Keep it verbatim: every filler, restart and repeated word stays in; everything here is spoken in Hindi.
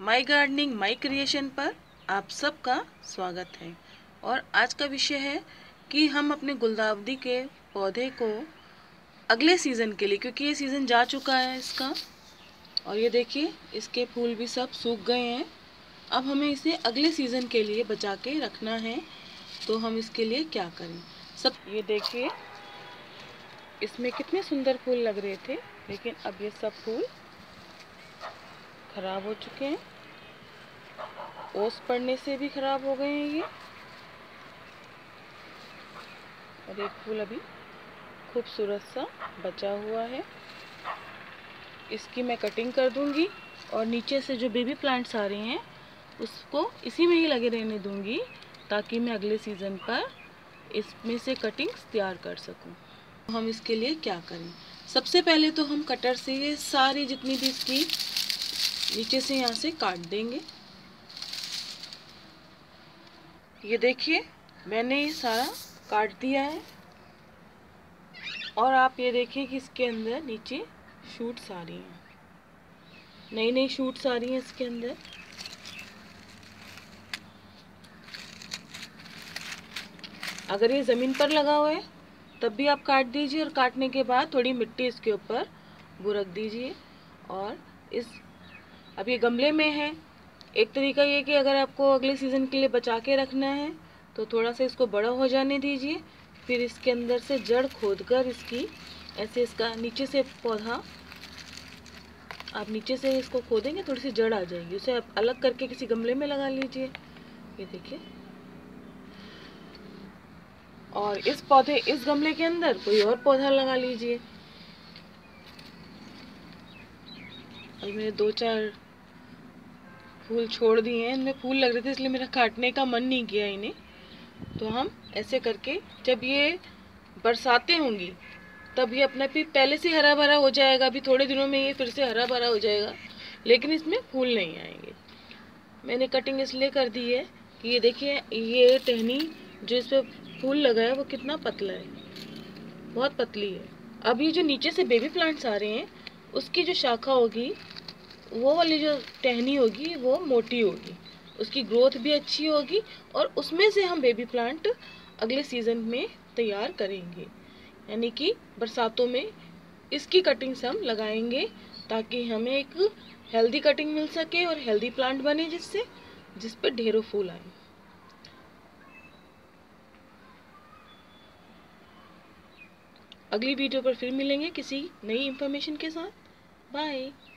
माई गार्डनिंग माई क्रिएशन पर आप सबका स्वागत है। और आज का विषय है कि हम अपने गुलदाउदी के पौधे को अगले सीज़न के लिए, क्योंकि ये सीज़न जा चुका है इसका, और ये देखिए इसके फूल भी सब सूख गए हैं। अब हमें इसे अगले सीज़न के लिए बचा के रखना है, तो हम इसके लिए क्या करें। सब ये देखिए इसमें कितने सुंदर फूल लग रहे थे, लेकिन अब ये सब फूल खराब हो चुके हैं। ओस पड़ने से भी खराब हो गए हैं ये। और एक फूल अभी खूबसूरत सा बचा हुआ है, इसकी मैं कटिंग कर दूंगी और नीचे से जो बेबी प्लांट्स आ रहे हैं उसको इसी में ही लगे रहने दूंगी, ताकि मैं अगले सीज़न पर इसमें से कटिंग्स तैयार कर सकूं। तो हम इसके लिए क्या करें। सबसे पहले तो हम कटर से ये सारी जितनी भी इसकी नीचे से यहाँ से काट देंगे। ये देखिए मैंने ये सारा काट दिया है, और आप ये देखिए कि इसके अंदर नीचे शूट्स आ रही हैं, नई नई शूट्स आ रही हैं इसके अंदर। अगर ये ज़मीन पर लगा हुआ है तब भी आप काट दीजिए, और काटने के बाद थोड़ी मिट्टी इसके ऊपर वो रख दीजिए। और इस अब ये गमले में है। एक तरीका ये कि अगर आपको अगले सीज़न के लिए बचा के रखना है तो थोड़ा सा इसको बड़ा हो जाने दीजिए, फिर इसके अंदर से जड़ खोदकर इसकी ऐसे इसका नीचे से पौधा आप नीचे से इसको खोदेंगे, थोड़ी सी जड़ आ जाएगी, उसे आप अलग करके किसी गमले में लगा लीजिए। ये देखिए, और इस पौधे इस गमले के अंदर कोई और पौधा लगा लीजिए। और मैंने दो चार फूल छोड़ दिए हैं, इनमें फूल लग रहे थे इसलिए मेरा काटने का मन नहीं किया इन्हें। तो हम ऐसे करके जब ये बरसातें होंगी तब ये अपना भी पहले से हरा भरा हो जाएगा। अभी थोड़े दिनों में ये फिर से हरा भरा हो जाएगा, लेकिन इसमें फूल नहीं आएंगे। मैंने कटिंग इसलिए कर दी है कि ये देखिए ये टहनी जो इस पर फूल लगा है वो कितना पतला है, बहुत पतली है। अब ये जो नीचे से बेबी प्लांट्स आ रहे हैं उसकी जो शाखा होगी, वो वाली जो टहनी होगी वो मोटी होगी, उसकी ग्रोथ भी अच्छी होगी, और उसमें से हम बेबी प्लांट अगले सीज़न में तैयार करेंगे। यानी कि बरसातों में इसकी कटिंग्स हम लगाएंगे, ताकि हमें एक हेल्दी कटिंग मिल सके और हेल्दी प्लांट बने, जिससे जिस पर ढेरों फूल आए। अगली वीडियो पर फिर मिलेंगे किसी नई इंफॉर्मेशन के साथ। बाय।